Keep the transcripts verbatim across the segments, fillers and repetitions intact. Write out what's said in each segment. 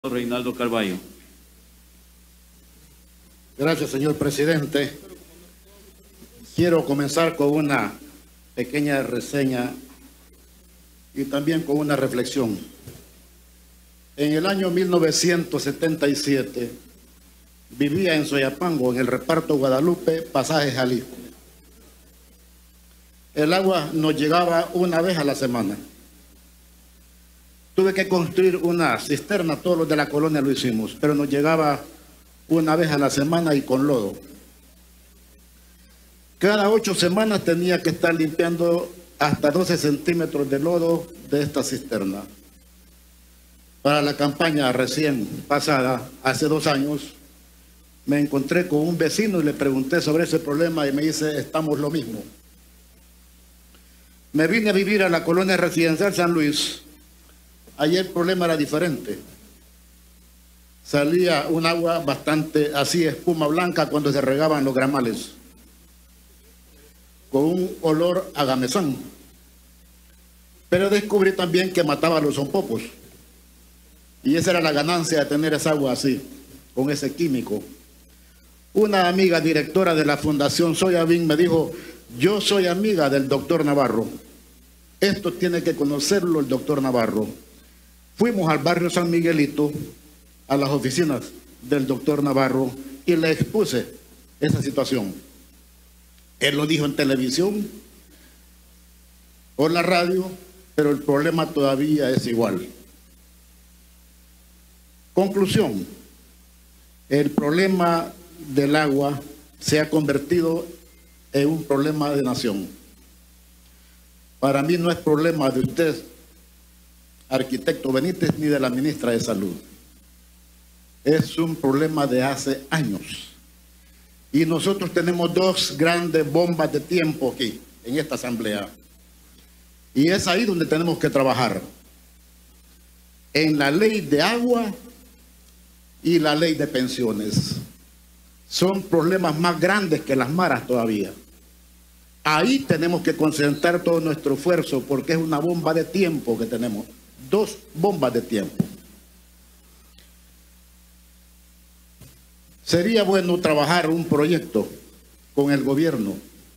Reinaldo Carballo. Gracias, señor presidente. Quiero comenzar con una pequeña reseña y también con una reflexión. En el año mil novecientos setenta y siete vivía en Soyapango, en el reparto Guadalupe, pasaje Jalisco. El agua nos llegaba una vez a la semana. Tuve que construir una cisterna, todos los de la colonia lo hicimos, pero nos llegaba una vez a la semana y con lodo. Cada ocho semanas tenía que estar limpiando hasta doce centímetros de lodo de esta cisterna. Para la campaña recién pasada, hace dos años, me encontré con un vecino y le pregunté sobre ese problema y me dice, estamos lo mismo. Me vine a vivir a la colonia residencial San Luis. Ayer el problema era diferente. Salía un agua bastante así, espuma blanca, cuando se regaban los gramales, con un olor a gamesán. Pero descubrí también que mataba a los zompopos. Y esa era la ganancia de tener esa agua así, con ese químico. Una amiga directora de la Fundación Soyabin me dijo, yo soy amiga del doctor Navarro. Esto tiene que conocerlo el doctor Navarro. Fuimos al barrio San Miguelito, a las oficinas del doctor Navarro, y le expuse esa situación. Él lo dijo en televisión, por la radio, pero el problema todavía es igual. Conclusión, el problema del agua se ha convertido en un problema de nación. Para mí no es problema de usted, arquitecto Benítez, ni de la ministra de Salud. Es un problema de hace años. Y nosotros tenemos dos grandes bombas de tiempo aquí, en esta asamblea. Y es ahí donde tenemos que trabajar. En la ley de agua y la ley de pensiones. Son problemas más grandes que las maras todavía. Ahí tenemos que concentrar todo nuestro esfuerzo porque es una bomba de tiempo que tenemos. Dos bombas de tiempo. Sería bueno trabajar un proyecto con el gobierno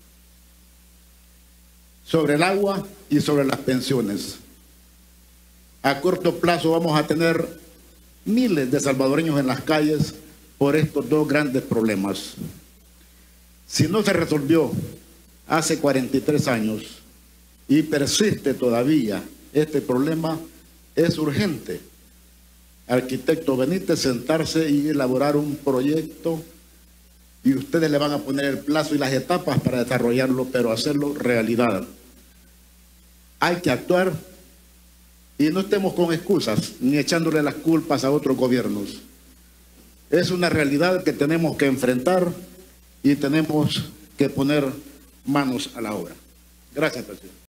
sobre el agua y sobre las pensiones. A corto plazo vamos a tener miles de salvadoreños en las calles por estos dos grandes problemas. Si no se resolvió hace cuarenta y tres años y persiste todavía este problema, es urgente, arquitecto Benítez, sentarse y elaborar un proyecto y ustedes le van a poner el plazo y las etapas para desarrollarlo, pero hacerlo realidad. Hay que actuar y no estemos con excusas ni echándole las culpas a otros gobiernos. Es una realidad que tenemos que enfrentar y tenemos que poner manos a la obra. Gracias, presidente.